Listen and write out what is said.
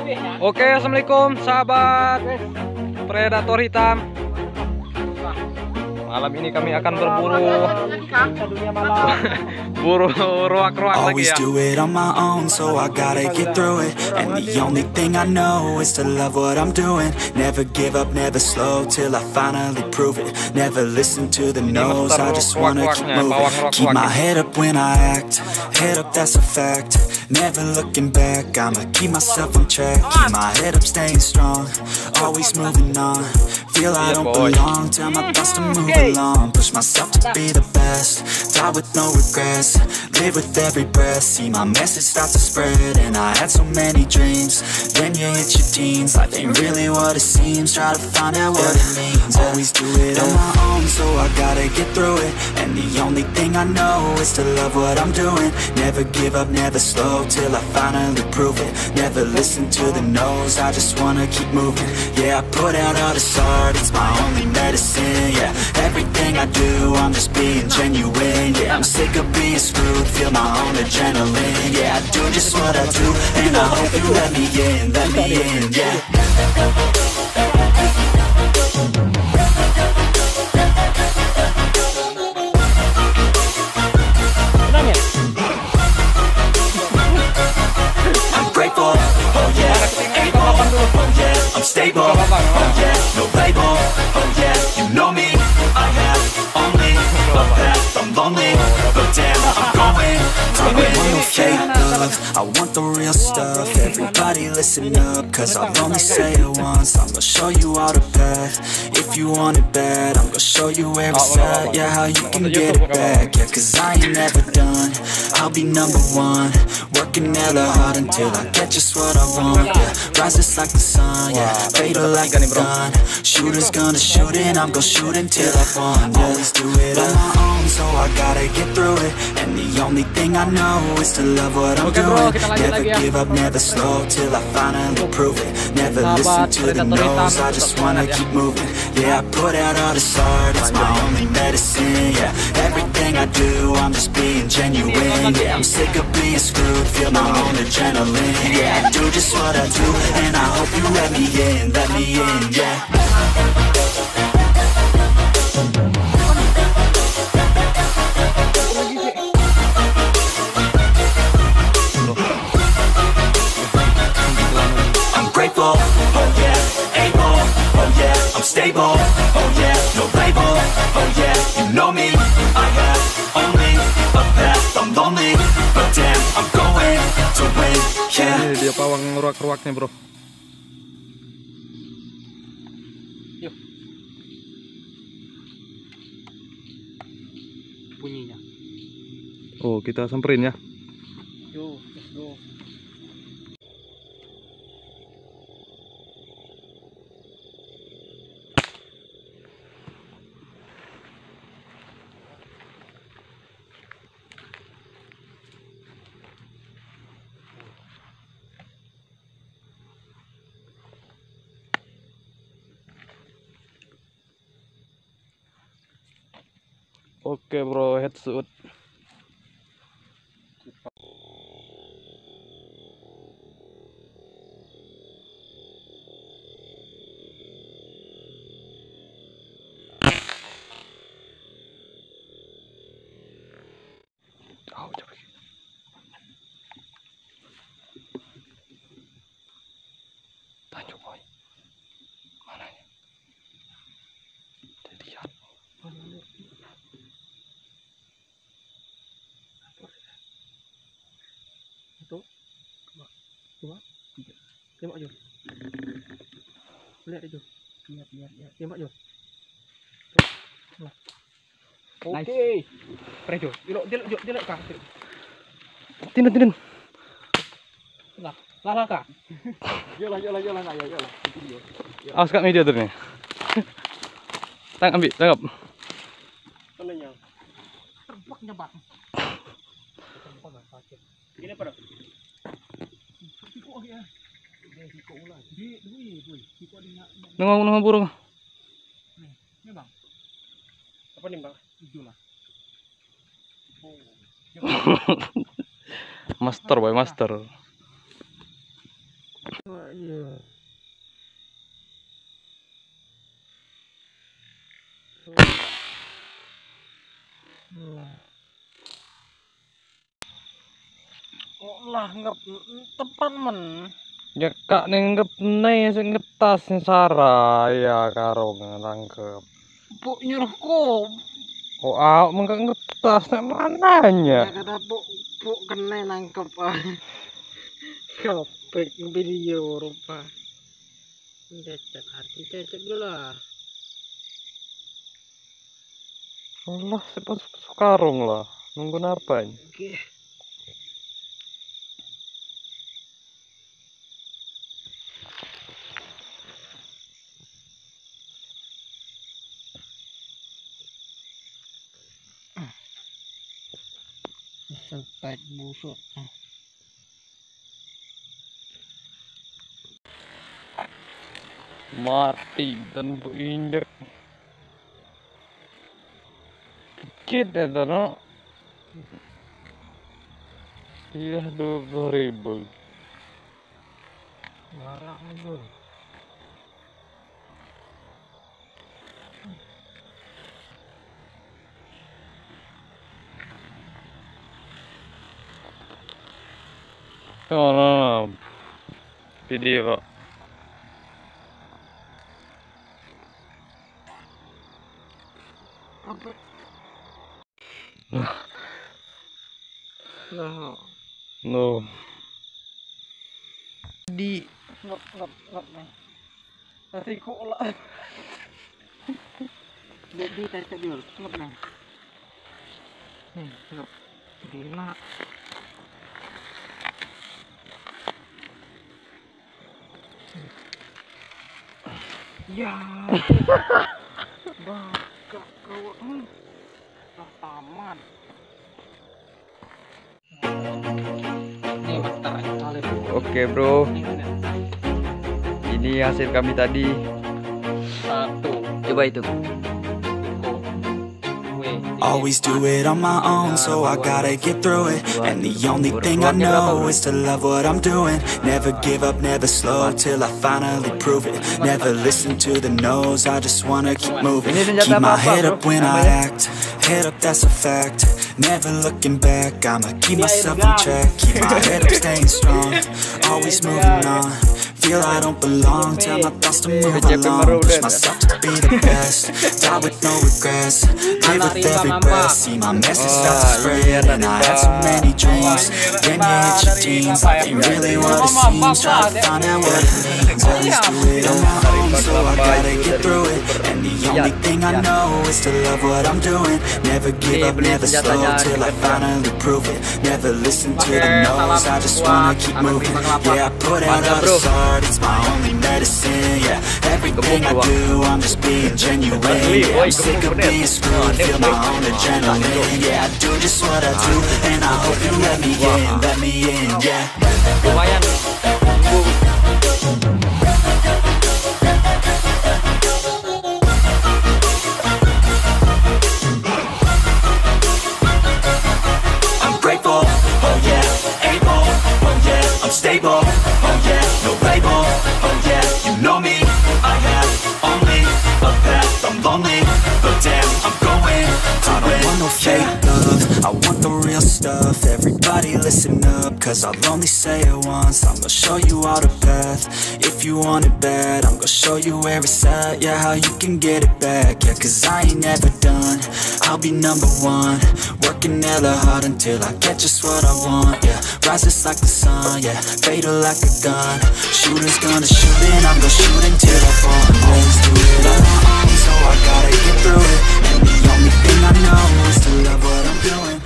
Oke, assalamualaikum sahabat predator hitam. Malam ini kami akan berburu buru ruak-ruak lagi Always ya. do it on my own, so I gotta get through it. And the only thing I know is to love what I'm doing. Never give up, never slow till I finally prove it. Never listen to the no's, I just wanna keep moving. Keep my head up when I act, head up, that's a fact. Never looking back, I'ma keep myself on track. Keep my head up, staying strong, always moving on. Feel I don't belong, tell my thoughts to move along. Push myself to be the best, die with no regrets. Live with every breath, see my message start to spread. And I had so many dreams, then you hit your teens. Life ain't really what it seems, try to find out what it means. Always do it on my own, so I gotta get through it. And the only thing I know is to love what I'm doing. Never give up, never slow till I finally prove it. Never listen to the no's, I just wanna keep moving. Yeah, I put out all this art, it's my only medicine. Yeah, everything I do, I'm just being genuine. Yeah, I'm sick of being screwed, feel my own adrenaline. Yeah, I do just what I do, and I hope you let me in, yeah. I'm grateful, oh yeah, able, oh yeah, I'm stable, oh yeah, no label, oh yeah, you know me, I have only a path, I'm lonely, but damn, I'm going to win. I want no fake love, I want the real stuff. Everybody listen up, cause I'll only say it once. I'm gonna show you all the path, if you want it bad. I'm gonna show you where it's at, yeah, how you can get it back. Yeah, cause I ain't never done, I'll be number one. Working hella hard until I get just what I want. Yeah, rises like the sun, yeah, fatal like a gun. Shooter's gonna shoot and I'm gonna shoot until I won. Yeah. Always do it on my own, so I gotta get through it. And the only thing I know is to love what I'm doing. Never give up, never slow till I finally prove it. Never listen to the no's, I just wanna keep moving. Yeah, I put out all this art, it's my only medicine. Yeah, everything I do, I'm just being genuine. Yeah, I'm sick of being screwed, feel my own adrenaline. Yeah, I do just what I do, and I hope you let me in, yeah. I'm grateful, oh yeah, able, oh yeah, I'm stable, oh yeah, no label, oh yeah, you know me, I have only a path, I'm lonely, but damn, I'm going to win, yeah. Ini dia pawang ruak-ruaknya, bro. Yuk. Bunyinya. Oh, kita samperin ya. Yuk, let's go. Oke, bro, headshot. Oh, coba. Tanjung boy. Mana ya? Lihat. Satu, dua, tiga. Tembak Jo. Lihat itu. Lihat. Tembak Jo. Oke. Pres Jo. Jelek kah? Tindan. Lah kah? Yolah. Ayo. Video. Awas kak media terus nih. Tangkap. Tenang. Terbak nyebat. Ini apa? Nunggu burung. Ini bang. Apa nih bang? Hijau lah. Master boy, master. Lah nggak tepat men. Ya kak nenggep nih sing ngetas nih Sarah ya karo ngerangkep. Bu nyuruhku. Oh ah enggak ngetas nek mananya. Ya kata bu kena nangkep. Kopek video rupa. Cecek dulu lah. Allah sepas karung lah. Nunggu apa? Oke. Sampai busuk. Mati dan berinjak. Dikit ya no. Iya 20.000. Marah dulu. Oh no. Video kok. Apa? Nah. No. Di ngap nih. Tapi kok lah. Jadi cecek dulu, ngap nih. Ngap. Gila. Ya. Baka kau taman. Nih bentar kali. Oke bro, ini hasil kami tadi. Satu. Coba itu. Always do it on my own, so I gotta get through it. And the only thing I know is to love what I'm doing. Never give up, never slow, till I finally prove it. Never listen to the no's, I just wanna keep moving. Keep my head up when I act, head up, that's a fact. Never looking back, I'ma keep myself in check. Keep my head up, staying strong, always moving on. Feel I don't belong, tell my thoughts to move along. Push myself to be the best, die with no regrets. Live with every breath, see my message start to spread. And I had so many dreams, then you hit your teens. Life ain't really what it seems, try to find out what it means. Always do it on my own, so I gotta get through it. And the only thing I know is to love what I'm doing. Never give up, never slow, till I finally prove it. Never listen to the no's, I just wanna keep moving. Yeah, I put out all the art, it's my only medicine. Yeah, everything I do, I'm just being genuine. Yeah, I'm sick of being screwed, feel my own adrenaline. Yeah, I do just what I do, and I hope you let me in, yeah. Lumayan. I'm grateful, oh yeah, able, oh yeah, I'm stable, oh yeah, no label, oh yeah, you know me, I have only a path, I'm lonely, but damn, I'm going to I don't want no fake love, I want the real stuff. Everybody listen up, cause I'll only say it once. I'm gonna show you all the path, if you want it bad. I'm gonna show you where it's at, yeah, how you can get it back. Yeah, cause I ain't never done, I'll be number one. Working hella hard until I get just what I want, yeah. Rises like the sun, yeah, fatal like a gun. Shooters gonna shoot and I'm gonna shoot until I fall. Always do it on my own, so I gotta get through it. And the only thing I know is to love what I'm doing.